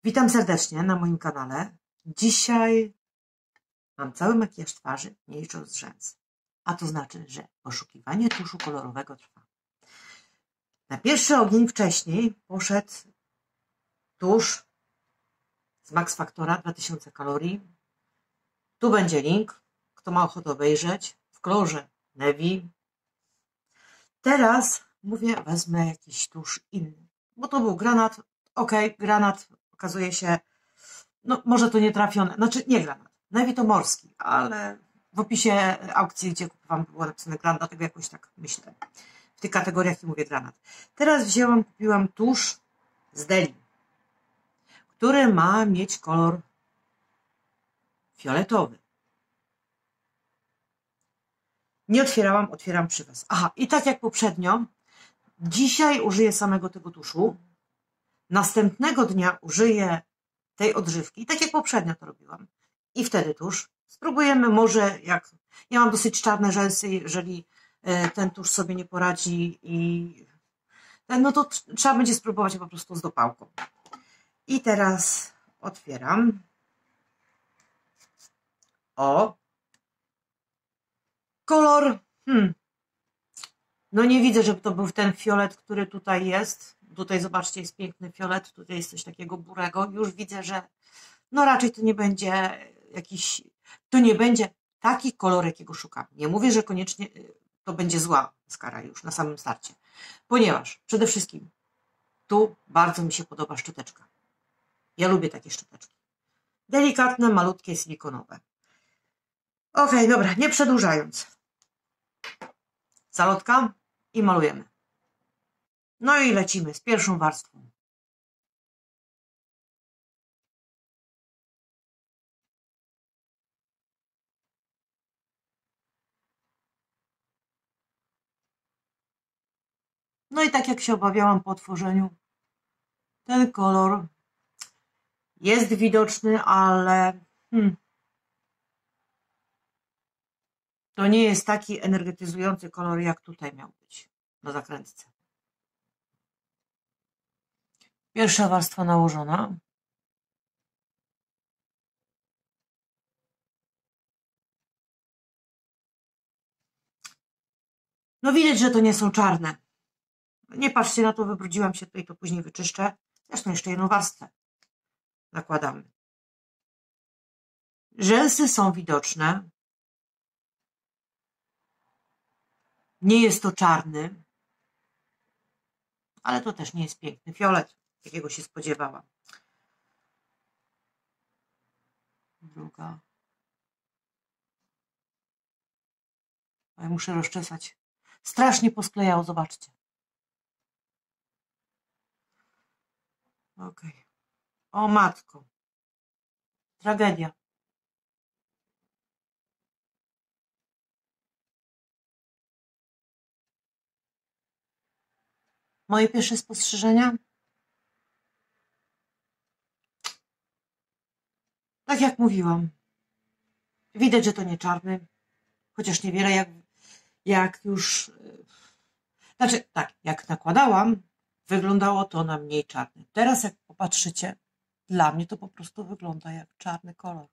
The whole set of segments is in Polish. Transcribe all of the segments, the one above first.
Witam serdecznie na moim kanale. Dzisiaj mam cały makijaż twarzy, nie licząc rzęs. A to znaczy, że poszukiwanie tuszu kolorowego trwa. Na pierwszy ogień wcześniej poszedł tusz z Max Factora 2000 kalorii. Tu będzie link, kto ma ochotę obejrzeć, w kolorze Navy. Teraz mówię, wezmę jakiś tusz inny, bo to był granat. Ok, granat okazuje się, no może to nie trafione, znaczy nie granat, Navy to morski, ale w opisie aukcji, gdzie kupowałam, było napisane granat, dlatego jakoś tak myślę. W tych kategoriach i mówię granat. Teraz kupiłam tusz z Deli, który ma mieć kolor fioletowy. Nie otwierałam, otwieram przy Was. Aha, i tak jak poprzednio, dzisiaj użyję samego tego tuszu. Następnego dnia użyję tej odżywki, tak jak poprzednio to robiłam. I wtedy tusz. Spróbujemy może, jak ja mam dosyć czarne rzęsy, jeżeli ten tusz sobie nie poradzi no to trzeba będzie spróbować po prostu z dopałką. I teraz otwieram. O! Kolor, no nie widzę, żeby to był ten fiolet, który tutaj jest. Tutaj zobaczcie, jest piękny fiolet, tutaj jest coś takiego burego. Już widzę, że no raczej to nie będzie to nie będzie taki kolor, jakiego szukam. Nie mówię, że koniecznie to będzie zła maskara już na samym starcie. Ponieważ przede wszystkim tu bardzo mi się podoba szczoteczka. Ja lubię takie szczoteczki. Delikatne, malutkie, silikonowe. Ok, dobra, nie przedłużając. Zalotka i malujemy. No i lecimy z pierwszą warstwą. No i tak jak się obawiałam po otworzeniu, ten kolor jest widoczny, ale to nie jest taki energetyzujący kolor, jak tutaj miał być na zakrętce. Pierwsza warstwa nałożona. No widać, że to nie są czarne. Nie patrzcie na to, wybrudziłam się tutaj, to później wyczyszczę. Zresztą jeszcze jedną warstwę nakładamy. Rzęsy są widoczne. Nie jest to czarny, ale to też nie jest piękny fiolet, jakiego się spodziewałam. Druga. Ja muszę rozczesać. Strasznie posklejało, zobaczcie. Ok. O matko. Tragedia. Moje pierwsze spostrzeżenia? Tak jak mówiłam. Widać, że to nie czarny. Chociaż niewiele jak już... Znaczy, tak, jak nakładałam, wyglądało to na mniej czarny. Teraz jak popatrzycie, dla mnie to po prostu wygląda jak czarny kolor.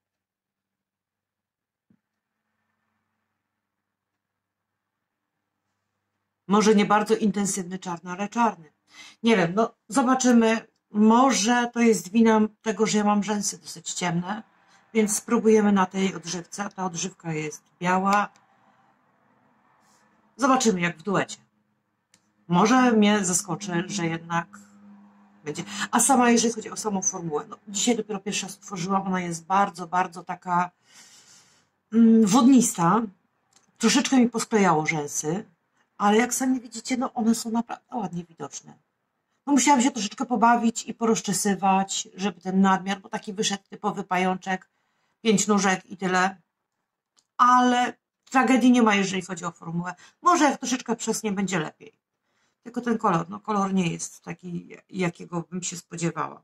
Może nie bardzo intensywny czarny, ale czarny. Nie wiem, no zobaczymy. Może to jest wina tego, że ja mam rzęsy dosyć ciemne, więc spróbujemy na tej odżywce. Ta odżywka jest biała. Zobaczymy jak w duecie. Może mnie zaskoczy, że jednak będzie. A sama, jeżeli chodzi o samą formułę, no dzisiaj dopiero pierwszy raz otworzyłam, ona jest bardzo, bardzo taka wodnista. Troszeczkę mi posklejało rzęsy, ale jak sami widzicie, no one są naprawdę ładnie widoczne. No musiałam się troszeczkę pobawić i porozczesywać, żeby ten nadmiar, bo taki wyszedł typowy pajączek, 5 nóżek i tyle. Ale tragedii nie ma, jeżeli chodzi o formułę. Może jak troszeczkę przesnie, będzie lepiej. Tylko ten kolor, no kolor nie jest taki, jakiego bym się spodziewała.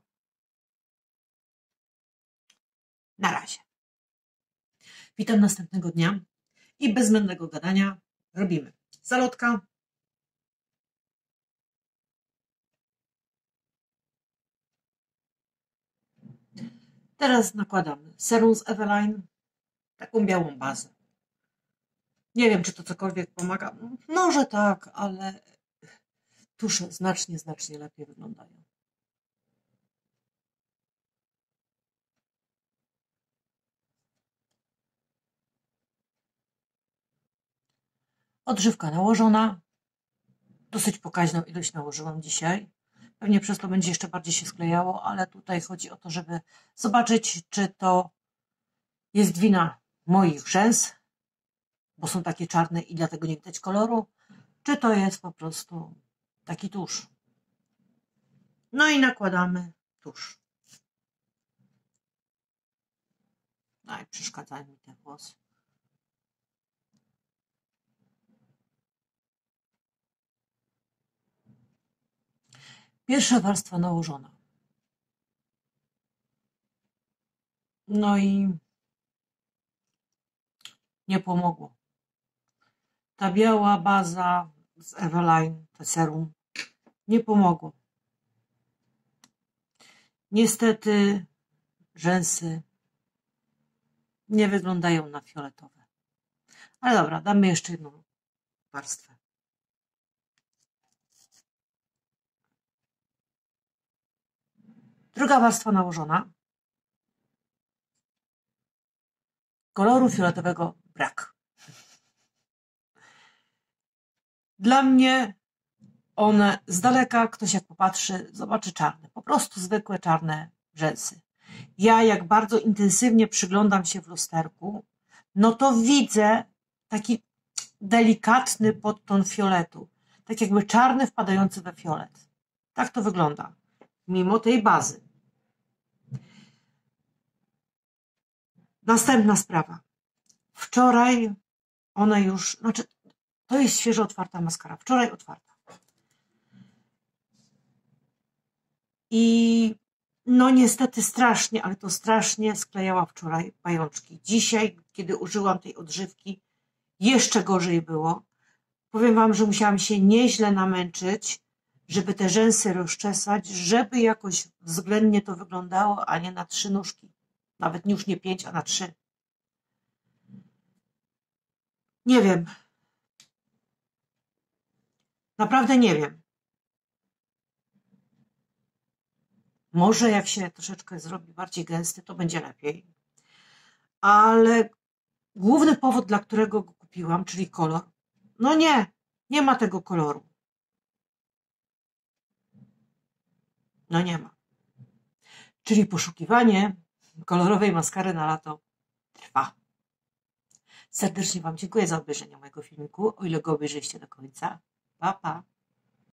Na razie. Witam następnego dnia i bez zbędnego gadania robimy zalotka. Teraz nakładam serum z Eveline, taką białą bazę. Nie wiem, czy to cokolwiek pomaga. Może tak, ale tusze znacznie, znacznie lepiej wyglądają. Odżywka nałożona. Dosyć pokaźną ilość nałożyłam dzisiaj. Pewnie przez to będzie jeszcze bardziej się sklejało, ale tutaj chodzi o to, żeby zobaczyć, czy to jest wina moich rzęs, bo są takie czarne i dlatego nie widać koloru, czy to jest po prostu taki tusz. No i nakładamy tusz. No i przeszkadzają mi te włosy. Pierwsza warstwa nałożona. No i nie pomogło. Ta biała baza z Eveline, te serum, nie pomogło. Niestety rzęsy nie wyglądają na fioletowe. Ale dobra, damy jeszcze jedną warstwę. Druga warstwa nałożona. Koloru fioletowego brak. Dla mnie one z daleka, ktoś jak popatrzy, zobaczy czarne. Po prostu zwykłe czarne rzęsy. Ja jak bardzo intensywnie przyglądam się w lusterku, no to widzę taki delikatny podton fioletu. Tak jakby czarny wpadający we fiolet. Tak to wygląda. Mimo tej bazy. Następna sprawa. Wczoraj one już, znaczy to jest świeżo otwarta maskara. Wczoraj otwarta. I no niestety strasznie, ale to strasznie sklejała wczoraj pajączki. Dzisiaj, kiedy użyłam tej odżywki, jeszcze gorzej było. Powiem wam, że musiałam się nieźle namęczyć, żeby te rzęsy rozczesać, żeby jakoś względnie to wyglądało, a nie na 3 nóżki. Nawet już nie 5, a na 3. Nie wiem. Naprawdę nie wiem. Może jak się troszeczkę zrobi bardziej gęsty, to będzie lepiej. Ale główny powód, dla którego go kupiłam, czyli kolor, no nie ma tego koloru. No nie ma. Czyli poszukiwanie kolorowej maskary na lato trwa. Serdecznie wam dziękuję za obejrzenie mojego filmiku, o ile go obejrzyliście do końca. Pa, pa.